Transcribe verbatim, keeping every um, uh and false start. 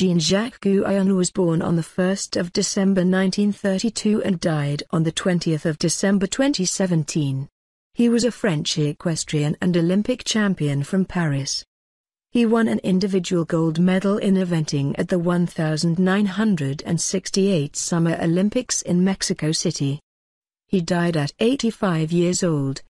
Jean Jacques Guyon was born on the first of December nineteen thirty-two and died on the twentieth of December twenty seventeen. He was a French equestrian and Olympic champion from Paris. He won an individual gold medal in eventing at the nineteen sixty-eight Summer Olympics in Mexico City. He died at eighty-five years old.